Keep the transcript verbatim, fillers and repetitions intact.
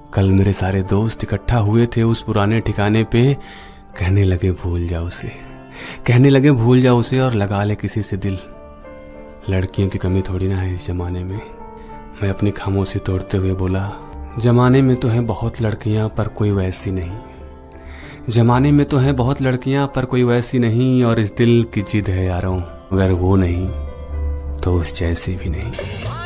कल मेरे सारे दोस्त इकट्ठा हुए थे उस पुराने ठिकाने पे, कहने लगे भूल जाओ उसे, कहने लगे भूल जाओ उसे और लगा ले किसी से दिल। लड़कियों की कमी थोड़ी ना है इस जमाने में। मैं अपनी खामोशी तोड़ते हुए बोला, जमाने में तो हैं बहुत लड़कियां पर कोई वैसी नहीं। जमाने में तो हैं बहुत लड़कियां पर कोई वैसी नहीं, और इस दिल की जिद है यारों, अगर वो नहीं तो उस जैसी भी नहीं।